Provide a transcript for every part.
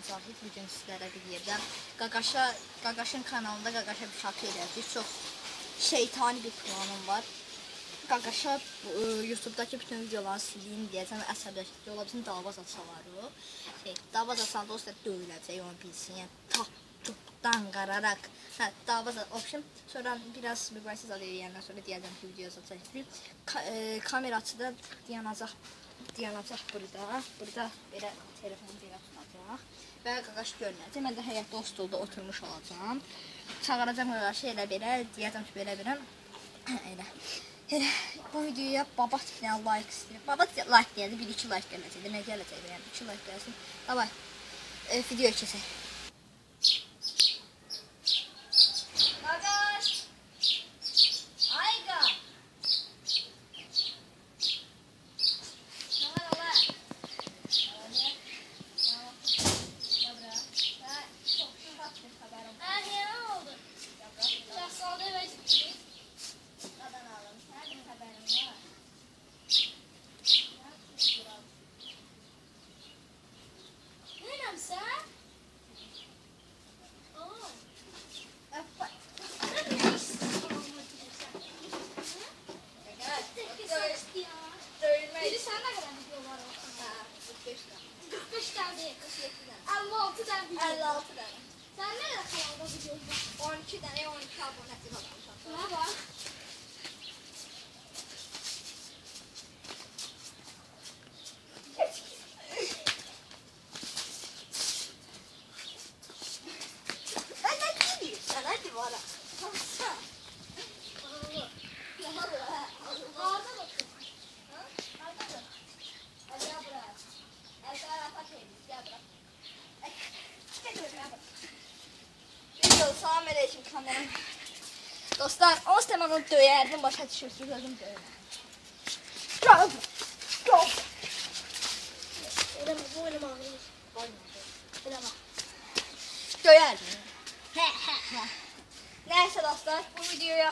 Zahid. Bugün sizlərə bir yerdən Qaqaşın kanalında Qaqaşa bir şarkı edəcək. Çox şeytani bir planım var. Qaqaşa YouTube'dakı bütün videoları sileyim deyəcəm və əsəbləşdirəcək. Ola bizim davaz atsalar o. Davaz atsalar da o sizə döyüləcək, onu bilsin. Yəni topdan qararaq. Davaz atmışım. Sonra biraz mübahisə zad eləyəndən sonra deyəcəm ki, videoya zad çəkdim. Kameraçı da dayanacaq burada. Burada belə telefonu belə tutacaq. Və Qaqaş görünəcək. Mən də həyətdə o stolda oturmuş olacağım. Çağıracam Qaqaşı elə belə. Deyəcəm ki, belə. Elə. Bu videoya babat bir dənə like istəyir. Babat like deyəndə 1-2 like gələcək. Nə gələcək? Yəni 2 like gəlsin. Davay. Videoya keçək. Qaqaş! Ayqa! Sen nerede kanalda videosu var? 12 tane 12 abonesi var. Buna bak. Ben ne diyorsun? Sen hadi bana. Baksana. Ağırda bakın. Ağırda bakın. Hadi ya bırak. El tarafa çevirin. Gel bırak. Salam aleyküm kameram. Dostlar, o zaman onu döyərdim, başa düşürsünüz, özüm döyərdim. Eləmə, bu eləmə ağrıyır. Eləmə. Döyərdim. Nəysə dostlar, bu videoya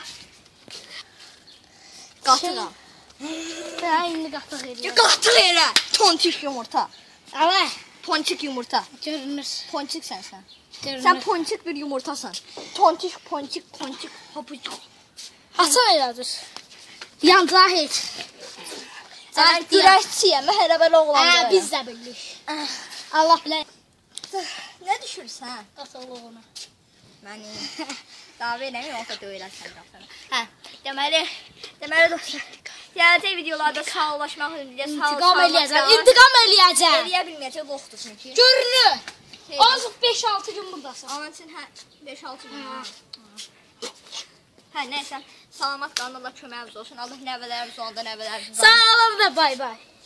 qatıram. İndi qatıq elə. Qatıq elə! Tonçik yumurta. Əvə. Ponçik yumurta. Görünür. Ponçik sənsən. Görünür. Sen ponçik bir yumurtasan. Ponçik. Hapucuk. Hasan elədir. Yan Zahid. Sen güreşçiyəm, hələ belə oğlan. Biz də bildik. Allah bilər. Ne düşürsən? Qatılığını. Məni dava eləməyim, olsa döyülərsən qatını. Deməli dostlar. Gələcək videolarda sağollaşmaq ümidiyyə İntiqam eləyəcəm. Eləyə bilməyəcək, qorxdu çünki. Görünür. Azıq 5-6 gün buradasın. Onun üçün 5-6 gün. Nəysə, salamat qalın, Allah köməyimiz olsun. Allah nəvələrimiz olanda nəvələrimiz olsun. Sağ olun və bay bay.